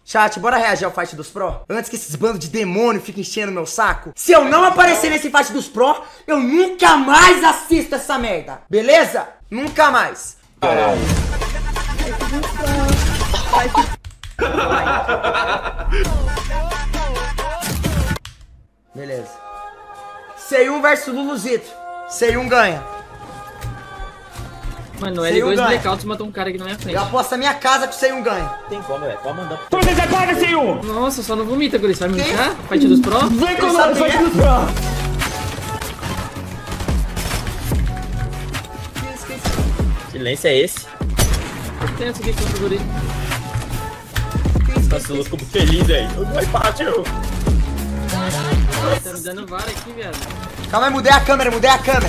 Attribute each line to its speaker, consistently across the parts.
Speaker 1: Chat, bora reagir ao fight dos pro? Antes que esses bandos de demônio fiquem enchendo meu saco. Se eu não aparecer nesse fight dos pro, eu nunca mais assisto essa merda. Beleza? Nunca mais.
Speaker 2: Caralho.
Speaker 1: Beleza. C1 versus Luluzito. C1 ganha.
Speaker 3: Mano, L2 Blackout matou um cara aqui na minha frente.
Speaker 1: Eu aposto a minha casa que o C1 ganha.
Speaker 2: Tem como, velho. Pode mandar.
Speaker 4: Então vocês acordam, C1!
Speaker 3: Nossa, só não vomita, Guri. Você vai me imitar? Fight dos pro?
Speaker 4: Vem com nós, fight dos pro!
Speaker 2: Silêncio é esse?
Speaker 3: Tem essa aqui contra o Guri.
Speaker 2: Nossa, eu ficou feliz aí. Vai, partiu.
Speaker 3: Tá me dando vara aqui, viado.
Speaker 1: Calma aí, mudei a câmera, mudei a câmera.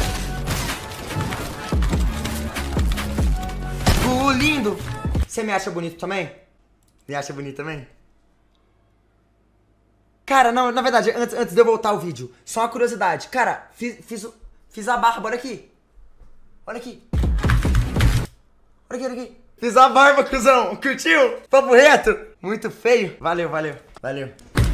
Speaker 1: Lindo. Você me acha bonito também? Me acha bonito também? Cara, não, na verdade, antes de eu voltar ao vídeo, só uma curiosidade. Cara, fiz a barba, olha aqui. Olha aqui. Olha aqui, olha aqui. Fiz a barba, cuzão. Curtiu? Papo reto? Muito feio. Valeu, valeu, valeu.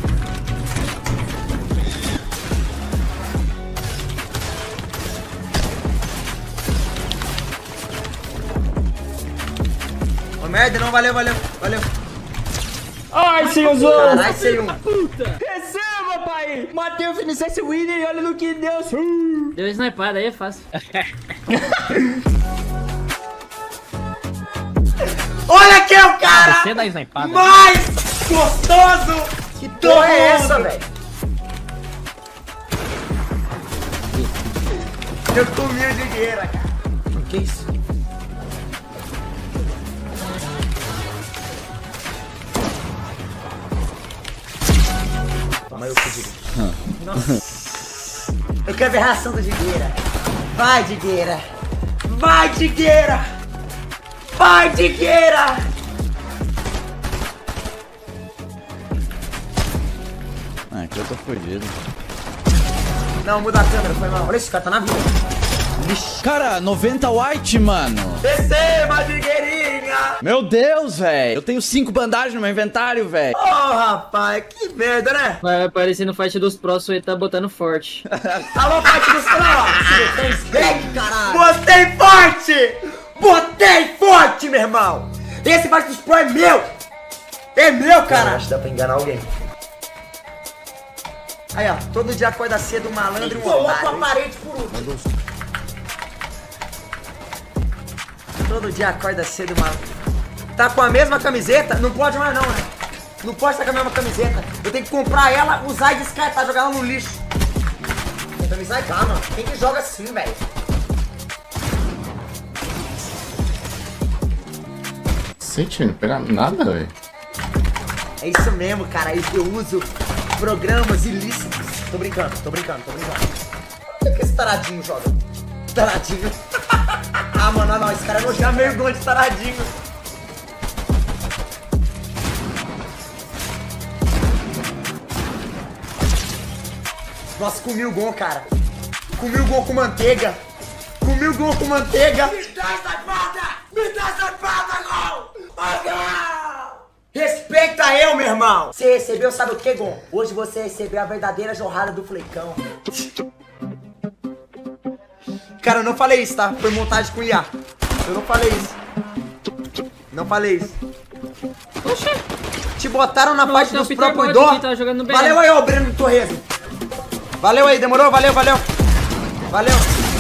Speaker 1: Ô, merda, não, valeu, valeu, valeu.
Speaker 4: Ai, senhorzão!
Speaker 1: Caralho, C1.
Speaker 3: Puta!
Speaker 4: Receba, pai! Matei o Vinicius Winner e olha no que deu.
Speaker 3: Deu snipada, aí é fácil.
Speaker 1: Olha aqui o cara
Speaker 3: Você dá snipada.
Speaker 1: mais gostoso. Que porra é essa, velho? Eu comi o dinheiro, cara. O que é isso? Toma eu, Digueira. Nossa. Eu quero ver a reação do Digueira. Vai, Digueira. Vai, Digueira. Vai, Digueira.
Speaker 5: Ah, aqui eu tô fudido.
Speaker 1: Não, muda a câmera, foi mal. Olha esse cara, tá na vida. Vixe.
Speaker 5: Cara, 90 white, mano.
Speaker 1: Receba, Digueirinha.
Speaker 5: Meu Deus, velho. Eu tenho 5 bandagens no meu inventário, velho.
Speaker 1: Oh, rapaz, que merda, né?
Speaker 3: Vai aparecer no fight dos pros, ele tá botando forte.
Speaker 1: Alô, parte dos caras. Caralho. Botei forte. Botei forte, meu irmão. Esse parte dos pro é meu. É meu, cara. Acho que dá pra enganar alguém. Aí, ó. Todo dia acorda cedo um malandro e um otário. Coloca a parede por último. Todo dia acorda cedo, mano. Tá com a mesma camiseta? Não pode mais não, né? Não pode estar com a mesma camiseta. Eu tenho que comprar ela, usar e descartar, jogar ela no lixo. Tenta me sacar, mano. Quem que joga assim, velho?
Speaker 6: Sente, não pega nada, velho.
Speaker 1: É isso mesmo, cara. Eu uso programas ilícitos. Tô brincando, tô brincando, tô brincando. O que esse taradinho joga? Taradinho. Ah, mano, não, esse cara não já mergulha de taradinho. Nossa, comi o gol, cara. Comi o gol com manteiga. Comi o gol com manteiga. Me dá essa espada! Me dá essa espada, gol! Respeita eu, meu irmão! Você recebeu, sabe o que, Gon? Hoje você recebeu a verdadeira jorrada do Fleicão. Cara, eu não falei isso, tá? Foi montagem com o IA. Eu não falei isso. Não falei isso.
Speaker 3: Oxê!
Speaker 1: Te botaram na parte dos próprios
Speaker 3: dó.
Speaker 1: Valeu aí, ô Breno Torresmo. Valeu aí, demorou? Valeu, valeu. Valeu.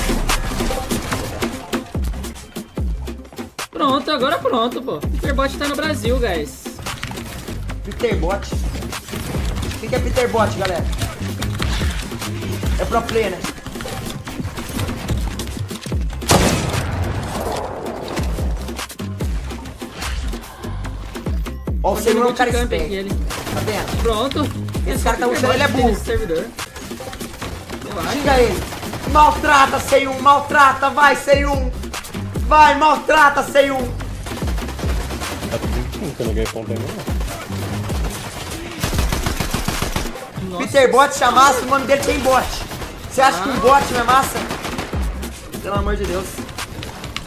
Speaker 3: Pronto, agora pronto, pô. Peterbot tá no Brasil, guys.
Speaker 1: Peterbot? Quem que é Peterbot, galera? É pro play, né? Ó, o segundo é um cara esperto. Tá vendo?
Speaker 3: Pronto.
Speaker 1: Esse cara tá usando, ele é burro.
Speaker 3: Servidor.
Speaker 1: Xinga ele. Maltrata, C1, maltrata, vai, C1. Vai, maltrata, C1. Peterbot chamasse, o nome dele tem bot. Você acha que um bot não é massa? Pelo amor de Deus.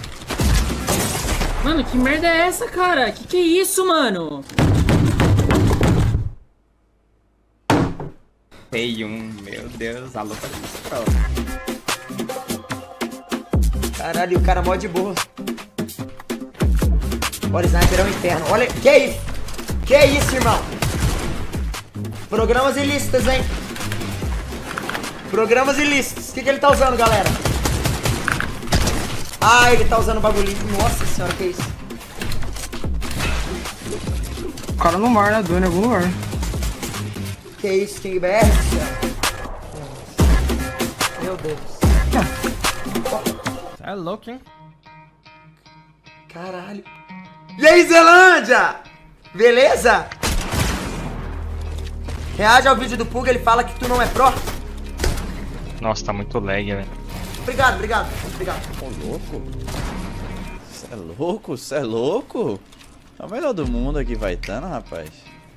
Speaker 3: Mano, que merda é essa, cara? Que é isso, mano?
Speaker 4: Matei um, meu Deus, a luta disso.
Speaker 1: Caralho, o cara mó de boa. Olha, sniper é um inferno. Olha, que isso? Que isso, irmão? Programas ilícitos, hein? Programas ilícitos. O que ele tá usando, galera? Ah, ele tá usando bagulhinho. Nossa senhora, que isso?
Speaker 4: O cara não morre na duna em algum lugar.
Speaker 1: Que isso, King BR? Meu Deus.
Speaker 4: É louco, hein?
Speaker 1: Caralho. E aí, Zelândia? Beleza? Reage ao vídeo do Pug, ele fala que tu não é pró.
Speaker 7: Nossa, tá muito lag, velho.
Speaker 1: Obrigado, obrigado, obrigado.
Speaker 5: Ô, louco. Cê é louco? Cê é louco? É o melhor do mundo aqui, Vaitana, rapaz.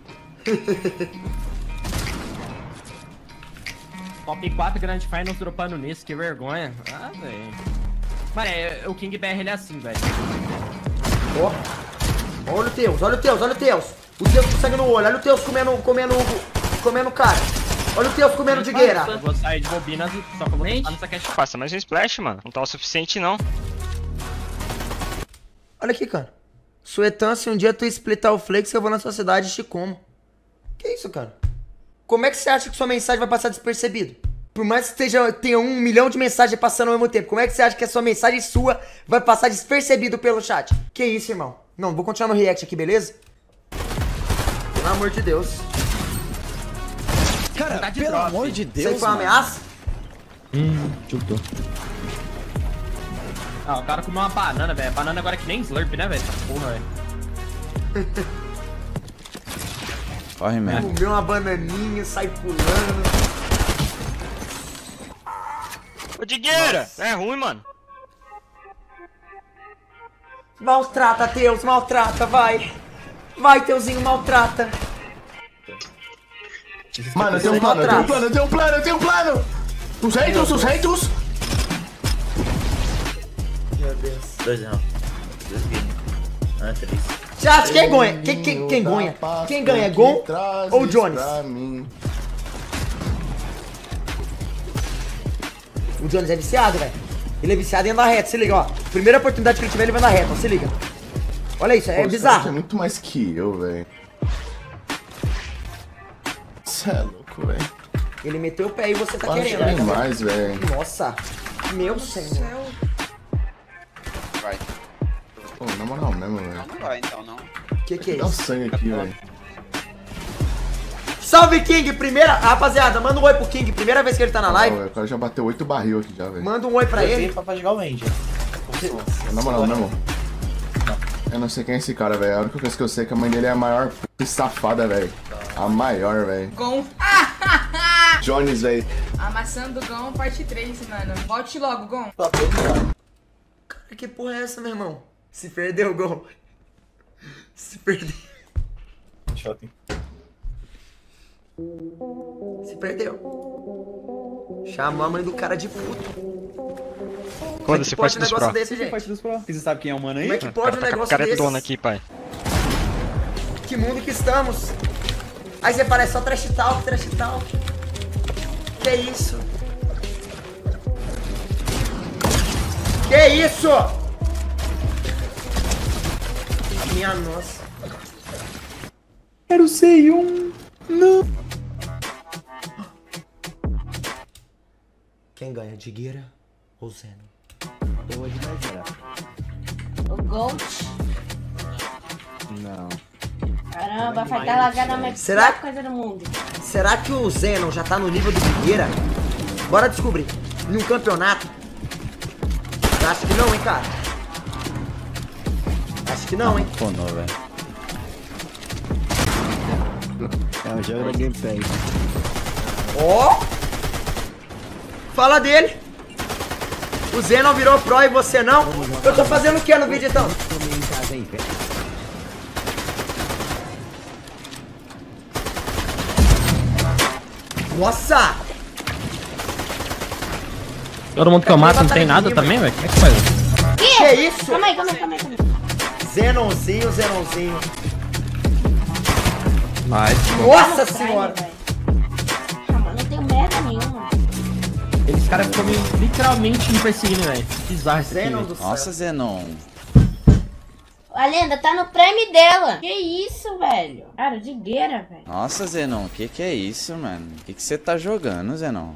Speaker 4: Top 4 Grand Finals dropando nisso, que vergonha. Ah, velho. Mano, o King BR ele é assim, velho.
Speaker 1: Ó. Olha o Teus, olha o Teus, olha o Teus. O Teus com sangue no olho, olha o Teus comendo cara. Olha o Teus comendo digueira.
Speaker 4: Eu vou sair de bobinas e só que eu vou tentar nessa cash.
Speaker 7: Passa mais um splash, mano. Não tá o suficiente, não.
Speaker 1: Olha aqui, cara. Suetan, se um dia tu splitar o Flex, eu vou na sua cidade e te como. Que isso, cara? Como é que você acha que sua mensagem vai passar despercebido? Por mais que tenha 1 milhão de mensagens passando ao mesmo tempo, como é que você acha que a sua mensagem sua vai passar despercebido pelo chat? Que isso, irmão? Não, vou continuar no react aqui, beleza? Pelo amor de Deus.
Speaker 5: Cara, pelo amor de
Speaker 1: Isso
Speaker 5: Deus,
Speaker 1: aí foi uma
Speaker 5: mano.
Speaker 1: ameaça?
Speaker 2: Chutou.
Speaker 4: Ah, o cara comeu uma banana, velho. Banana agora é que nem Slurp, né, velho? Essa porra, velho.
Speaker 5: Corre, mesmo.
Speaker 1: Comeu uma bananinha, sai pulando.
Speaker 7: Ô, Digueira! É ruim, mano.
Speaker 1: Maltrata, Teus, maltrata, vai. Vai, Teuzinho, maltrata.
Speaker 6: Mano, eu tenho um plano, eu tenho um plano, eu tenho um plano, eu tenho um plano! Os haters!
Speaker 1: Meu Deus.
Speaker 2: 2 não. 2 game. Ah, 3.
Speaker 1: Chat, quem ganha? Quem ganha? Quem ganha? Gon ou Jones? O Jones é viciado, velho. Ele é viciado em andar reto, se liga, ó. Primeira oportunidade que ele tiver, ele vai andar reto, ó, se liga. Olha isso, é bizarro.
Speaker 6: É muito mais que eu, velho. Cê é louco, velho.
Speaker 1: Ele meteu o pé e você tá
Speaker 6: Acho
Speaker 1: querendo, né?
Speaker 6: demais, velho.
Speaker 1: Nossa, meu senhor.
Speaker 5: Vai.
Speaker 6: Pô, na moral mesmo, velho.
Speaker 5: Não vai, então, não.
Speaker 1: Que é
Speaker 6: Dá um
Speaker 1: isso?
Speaker 6: sangue aqui, velho.
Speaker 1: Salve, King! Primeira... Rapaziada, manda um oi pro King. Primeira vez que ele tá na live.
Speaker 6: O cara já bateu 8 barril aqui já, velho.
Speaker 1: Manda um oi pra ele.
Speaker 2: Pra jogar o Range.
Speaker 6: Na moral mesmo. Eu não sei quem é esse cara, velho. A única coisa que eu sei é que a mãe dele é a maior p... safada, velho. A maior, velho.
Speaker 8: Gon.
Speaker 6: Jones, velho.
Speaker 8: Amassando o Gon, parte 3, mano. Volte logo, Gon.
Speaker 1: Cara, que porra é essa, meu irmão? Se perdeu, Gon. Se perdeu. Se perdeu. Chamou a mãe do cara de puto. Como é que pode um negócio desse, gente?
Speaker 5: Você sabe quem é o mano aí?
Speaker 1: Como é que pode um
Speaker 7: Tá com a
Speaker 1: negócio desse?
Speaker 7: caretona aqui, pai.
Speaker 1: Que mundo que estamos? Aí você parece só trash talk, trash talk. Que isso? Que isso? Minha nossa.
Speaker 5: Quero ser um. Não.
Speaker 1: Quem ganha, Digueira ou Zeno?
Speaker 9: O Gold.
Speaker 5: Não.
Speaker 9: Caramba, vai dar lagada na
Speaker 1: Será?
Speaker 9: pior coisa do mundo.
Speaker 1: Será que o Zeno já tá no nível do Digueira? Bora descobrir. Num campeonato? Eu acho que não, hein, cara? Acho que não, hein?
Speaker 5: Pô, não, velho. É o jogo da gameplay.
Speaker 1: Ó! Fala dele! O Zeno virou pro e você não? Eu tô fazendo o que no vídeo então? Nossa!
Speaker 4: Todo mundo que eu mato não tem nada também, velho? Como é que faz?
Speaker 1: Que é isso?
Speaker 9: Calma aí, calma aí, calma aí. Calma aí.
Speaker 1: Zenonzinho, Zenonzinho.
Speaker 5: Mas,
Speaker 1: Nossa senhora!
Speaker 9: Velho. Ah, mano, merda nenhuma.
Speaker 4: Eles caras ficam literalmente me perseguindo, velho. Bizarro esse
Speaker 1: Zenon
Speaker 4: time.
Speaker 1: do céu.
Speaker 5: Nossa, Zenon.
Speaker 9: A lenda tá no prêmio dela. Que isso, velho? Cara, de gueira, velho.
Speaker 5: Nossa, Zenon, que é isso, mano? Que você tá jogando, Zenon?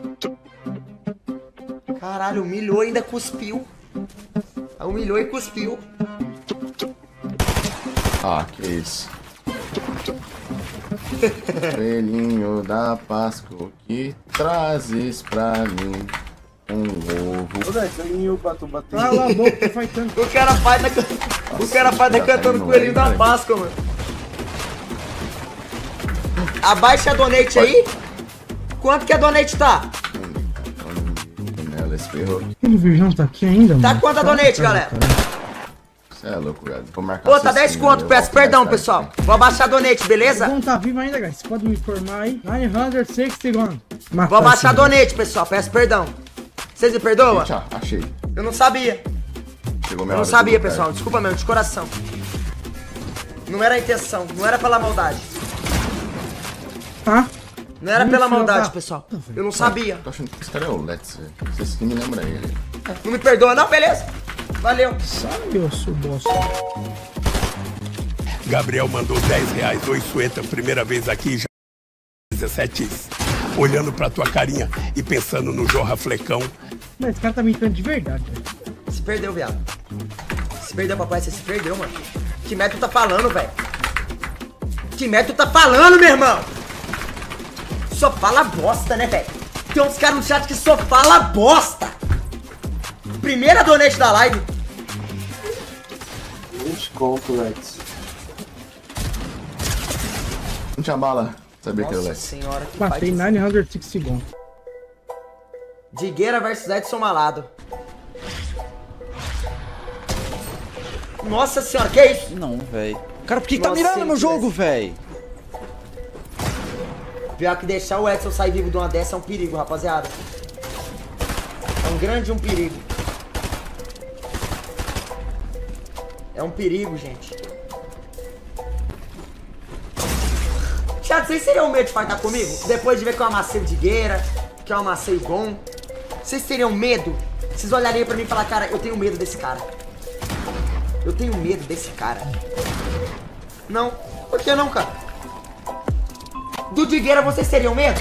Speaker 1: Caralho, humilhou e ainda cuspiu. Humilhou e cuspiu.
Speaker 6: Ah, que isso. Coelhinho da Páscoa, que trazes pra mim um ovo.
Speaker 10: Cala a boca, faz tanto.
Speaker 1: O cara faz cantando coelhinho da Páscoa, mano. Abaixa a donate aí. Quanto que a donate tá?
Speaker 6: Ela esperou.
Speaker 10: Aquele virgão tá aqui ainda, mano.
Speaker 1: Tá quanto a donate, galera?
Speaker 6: Você é louco, velho. Vou marcar
Speaker 1: Pô, tá 10
Speaker 6: assassino,
Speaker 1: conto,
Speaker 6: eu
Speaker 1: peço
Speaker 6: volto mais
Speaker 1: perdão,
Speaker 6: tarde,
Speaker 1: pessoal.
Speaker 6: hein?
Speaker 1: Vou abaixar a donate, beleza?
Speaker 10: Não tá vivo ainda, guys. Você pode me informar aí. 961.
Speaker 1: Vou abaixar a donate, pessoal. Peço perdão. Vocês me perdoam?
Speaker 6: Tchau, achei.
Speaker 1: Eu não sabia.
Speaker 6: Chegou minha
Speaker 1: Eu não
Speaker 6: hora de
Speaker 1: sabia,
Speaker 6: lutar.
Speaker 1: pessoal. Desculpa mesmo, de coração. Não era a intenção. Não era pela maldade.
Speaker 10: Ah?
Speaker 1: Não era
Speaker 10: Ih,
Speaker 1: pela
Speaker 10: filho
Speaker 1: maldade,
Speaker 10: da-
Speaker 1: pessoal. Eu não sabia.
Speaker 6: Tô achando que esse cara é o Let's, velho. Esse skin me lembra ele.
Speaker 1: Não me perdoa, não? Beleza. Valeu.
Speaker 10: Sabe, eu sou bosta.
Speaker 11: Gabriel mandou R$10. Oi, Sueta, primeira vez aqui, já 17. Olhando pra tua carinha e pensando no Jorra Flecão.
Speaker 10: Mas esse cara tá mentindo de verdade, velho.
Speaker 1: Se perdeu, viado. Se perdeu, papai. Você se perdeu, mano. Que merda tu tá falando, velho? Que merda tu tá falando, meu irmão? Só fala bosta, né, velho? Tem uns caras no chat que só fala bosta. Primeira donate da live.
Speaker 6: 20 conto, Let's. Não tinha bala. Sabia que era o
Speaker 1: Nossa
Speaker 6: Let's.
Speaker 1: senhora, que
Speaker 10: Matei
Speaker 1: pai
Speaker 10: 961.
Speaker 1: Digueira versus Edson Malado. Nossa senhora, que isso?
Speaker 5: Não, velho. Cara, por que tá
Speaker 1: Nossa,
Speaker 5: mirando
Speaker 1: se
Speaker 5: no
Speaker 1: ele
Speaker 5: jogo,
Speaker 1: tivesse-
Speaker 5: velho?
Speaker 1: Pior que deixar o Edson sair vivo de uma dessa é um perigo, rapaziada. É um grande perigo. É um perigo, gente. Chat, vocês teriam medo de fightar comigo? Depois de ver que eu amassei o Digueira, que eu amassei o Gon. Vocês teriam medo? Vocês olhariam pra mim e falar, cara, eu tenho medo desse cara. Eu tenho medo desse cara. Não. Por que não, cara? Do Digueira vocês teriam medo?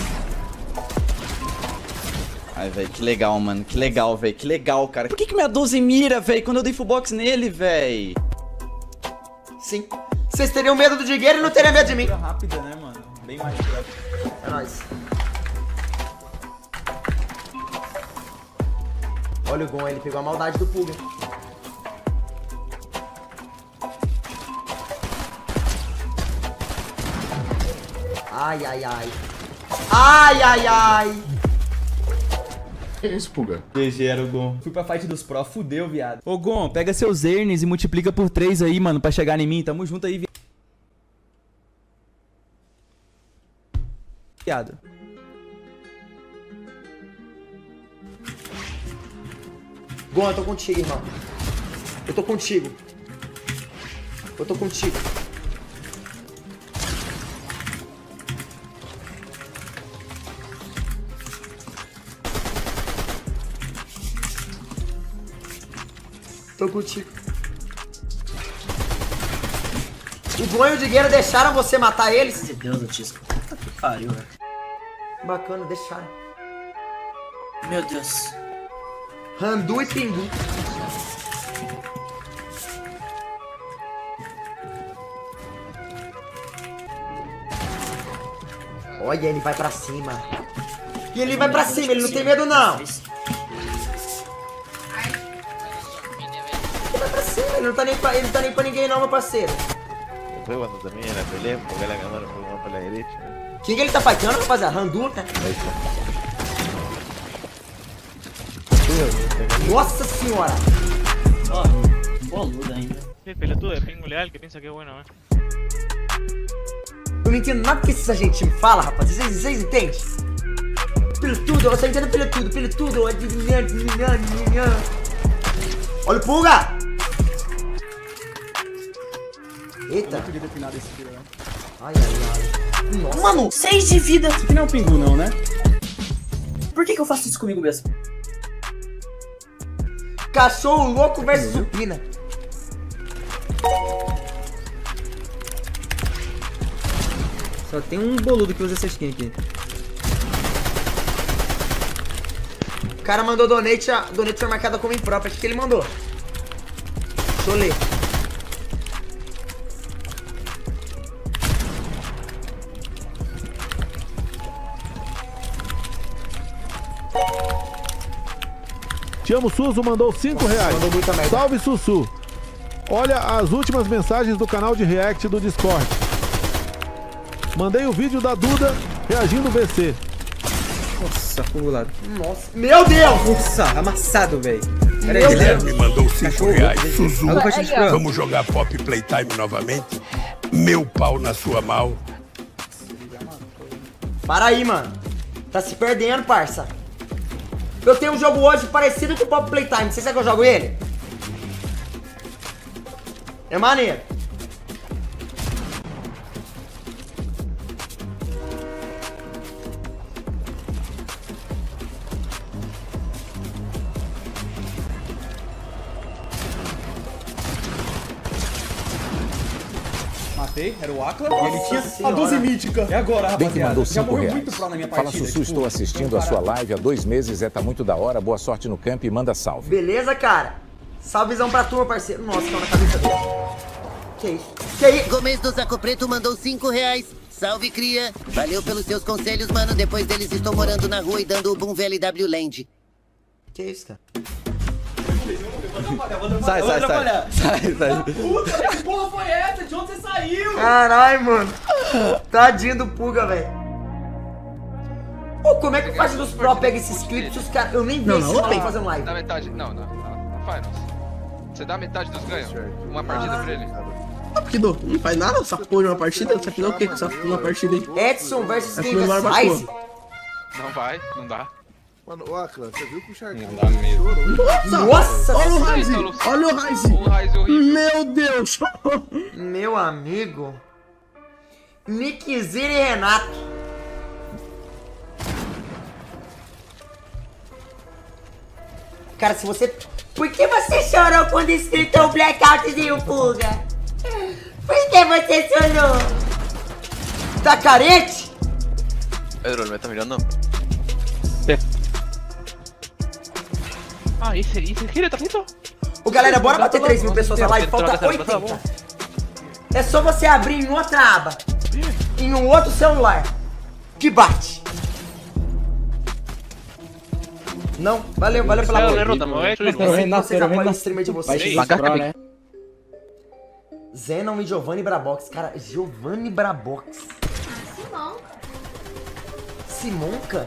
Speaker 5: Ai, velho, que legal, mano. Que legal, velho. Que legal, cara. Por que minha 12 mira, velho, quando eu dei full box nele, velho?
Speaker 1: Sim. Vocês teriam medo do Digueira e não teriam medo de mim.
Speaker 5: Rápida, né, mano? Bem mais rápido.
Speaker 1: É nóis. Olha o Gon, ele pegou a maldade do Pulga. Ai, ai, ai. Ai, ai, ai.
Speaker 6: Que isso, Puga?
Speaker 2: GG era o Gon. Fui pra fight dos pro, fudeu, viado. Ô Gon, pega seus Ernes e multiplica por 3 aí, mano, pra chegar em mim. Tamo junto aí, viado.
Speaker 1: Gon, eu tô contigo, irmão. Eu tô contigo. Eu tô contigo. Tô contigo. O Gon e o Digueira deixaram você matar eles?
Speaker 2: Meu Deus, Otisco. Puta que pariu, velho.
Speaker 1: Bacana, deixaram.
Speaker 2: Meu Deus.
Speaker 1: Randu e Pingu. Olha, ele vai pra cima. E ele vai pra cima, ele não tem medo não. Ele vai pra cima, ele não tá nem pra ninguém não, meu parceiro.
Speaker 12: Fue cuando también en la pelea, porque la cámara fue más para la derecha.
Speaker 1: Quem que ele tá fightando, rapaziada? Randu, né? Nossa senhora!
Speaker 2: Ó, boludo ainda.
Speaker 7: Qué pelotudo de pingo leal que piensa que es bueno,
Speaker 1: Eu não entendo nada que essa gente me fala, rapaz. Vocês entendem? Pelotudo, eu só entendo pelotudo. Olha o Pulga! Eita!
Speaker 10: Eu podia ter finado esse tiro, né?
Speaker 1: Ai, ai, ai. Nossa, mano!
Speaker 10: 6 de vida! Isso aqui não é um pingu, não, né?
Speaker 13: Por que eu faço isso comigo mesmo?
Speaker 1: Cachorro louco versus supina.
Speaker 2: Só tem um boludo que usa essa skin aqui.
Speaker 1: O cara mandou donate, a donate foi marcada como imprópria. O que ele mandou? Deixa eu ler.
Speaker 14: Te amo, Suzu, mandou 5 reais.
Speaker 1: Mandou muita merda.
Speaker 14: Salve, Sussu. Olha as últimas mensagens do canal de react do Discord. Mandei o vídeo da Duda reagindo o VC.
Speaker 2: Nossa, acumulado.
Speaker 1: Nossa. Meu Deus!
Speaker 2: Nossa, amassado, velho.
Speaker 11: Guilherme mandou 5 reais. Suzu,
Speaker 2: Aí,
Speaker 11: vamos jogar Pop Playtime novamente? Meu pau na sua mão.
Speaker 1: Para aí, mano. Tá se perdendo, parça. Eu tenho um jogo hoje parecido com o Pop Playtime. Você sabe que eu jogo ele? É maneiro.
Speaker 2: Matei, era o Akla.
Speaker 1: Nossa
Speaker 2: E ele tinha
Speaker 1: senhora.
Speaker 2: a 12 mítica. E agora,
Speaker 15: Bem que
Speaker 2: rapaziada?
Speaker 15: mandou
Speaker 2: Já
Speaker 15: 5
Speaker 2: morreu
Speaker 15: reais.
Speaker 2: muito pro na minha
Speaker 15: Fala,
Speaker 2: partida.
Speaker 15: Sussu, estou assistindo a sua live há 2 meses, tá muito da hora, boa sorte no camp e manda salve.
Speaker 1: Beleza, cara? Salvezão pra turma, parceiro. Nossa, tá na cabeça dele. Que isso? Que isso?
Speaker 16: Gomes do Saco Preto mandou 5 reais. Salve, cria. Valeu pelos seus conselhos, mano. Depois deles estou morando na rua e dando o boom VLW Land.
Speaker 1: Que isso, cara?
Speaker 5: Sai.
Speaker 2: Puta, que porra foi essa? De onde você saiu?
Speaker 1: Caralho, mano. Tadinho do Puga, velho. Pô, como é que o Faixa dos Pro pega esses clipes? Os caras. Eu nem vi esse cara fazendo live.
Speaker 17: Dá metade. Não faz. Você dá metade dos ganhos? Uma partida pra ele.
Speaker 13: Porque não faz nada essa porra de uma partida? Você fizer o que com essa uma partida aí?
Speaker 1: Edson versus
Speaker 13: É
Speaker 1: quem?
Speaker 13: pro Eduardo
Speaker 1: Ice?
Speaker 17: Não vai, não dá.
Speaker 6: Mano, ô Akla, você viu que o Shark
Speaker 17: Não dá mesmo.
Speaker 1: Nossa!
Speaker 13: Olha o Ryze! Olha o Ryze!
Speaker 17: O Ryze horrível.
Speaker 13: Meu Deus!
Speaker 1: Meu amigo. Nickzira e Renato. Cara, se você... Por que você chorou quando escritou o blackoutzinho, Puga? Por que você chorou? Tá carente?
Speaker 12: Pedro, não tá mirando?
Speaker 7: Ah, esse aqui tá feito?
Speaker 1: Ô galera, bora bater 3 mil pessoas na live, falta 80. É só você abrir em outra aba. Em um outro celular. Que bate. Não, valeu pela apoio. Vocês apoiam o streamer de vocês. Zenon e Giovanni Brabox. Cara, Giovanni Brabox. Simonca?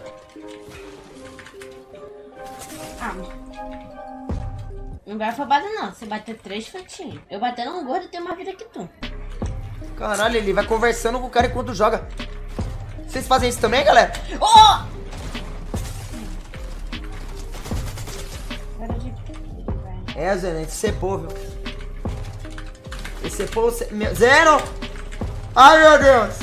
Speaker 9: Não vai afobado não, você bater 3 fatinhos. Eu batendo um gordo e tenho mais vida que tu.
Speaker 1: Caralho, ele vai conversando com o cara enquanto joga. Vocês fazem isso também, galera?
Speaker 9: Oh!
Speaker 1: É, Zeno, esse cepou, viu? Esse cepou... Zeno! Ai, meu Deus!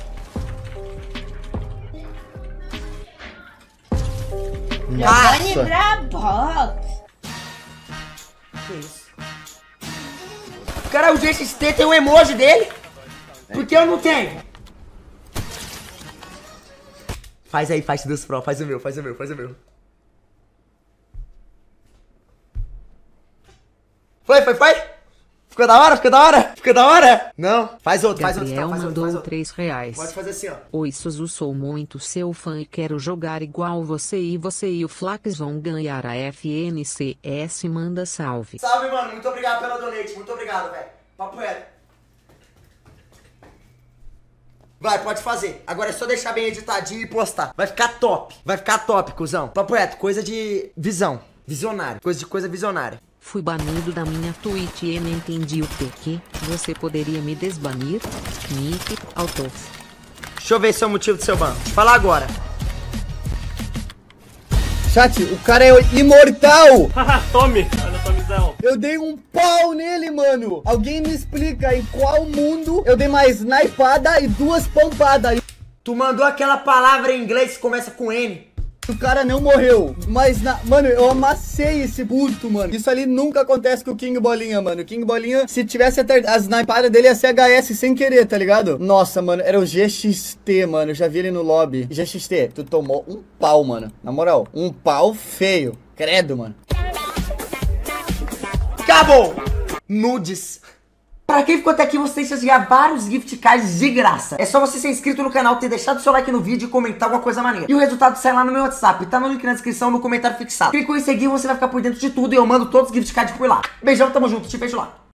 Speaker 9: Giovanni Brabox.
Speaker 1: Que isso? Cara, o GXT tem um emoji dele? Por que eu não tenho? Faz aí, faixa dos Pro, faz o meu. Foi? Ficou da hora? Não. Faz outro,
Speaker 18: Gabriel mandou 3 reais.
Speaker 1: Pode fazer assim, ó.
Speaker 18: Oi, Suzu, sou muito seu fã e quero jogar igual você e o Flax vão ganhar a FNCS. Manda salve.
Speaker 1: Salve, mano. Muito obrigado pela donate. Muito obrigado, velho. Papo reto. Vai, pode fazer. Agora é só deixar bem editadinho e postar. Vai ficar top, cuzão. Papo reto, coisa de visão. Visionário. Coisa visionária.
Speaker 18: Fui banido da minha Twitch e não entendi o porquê. Você poderia me desbanir? Nick, autor.
Speaker 1: Deixa eu ver se é o motivo do seu ban. Fala agora.
Speaker 19: Chat, o cara é imortal!
Speaker 7: Tome! Olha a Tomizão.
Speaker 19: Eu dei um pau nele, mano! Alguém me explica em qual mundo eu dei uma snipada e 2 pampadas?
Speaker 1: Tu mandou aquela palavra em inglês que começa com N.
Speaker 19: O cara não morreu, mas, mano, eu amassei esse puto, mano. Isso ali nunca acontece com o King Bolinha, mano. O King Bolinha, se tivesse a snipada dele, ia ser HS sem querer, tá ligado? Nossa, mano, era o GXT, mano. Eu já vi ele no lobby. GXT, tu tomou um pau, mano. Na moral, um pau feio. Credo, mano.
Speaker 1: Acabou! Nudes. Pra quem ficou até aqui, você tem chance de ganhar vários gift cards de graça. É só você ser inscrito no canal, ter deixado seu like no vídeo e comentar alguma coisa maneira. E o resultado sai lá no meu WhatsApp, tá no link na descrição, no comentário fixado. Clicou em seguir, você vai ficar por dentro de tudo e eu mando todos os gift cards por lá. Beijão, tamo junto, te vejo lá.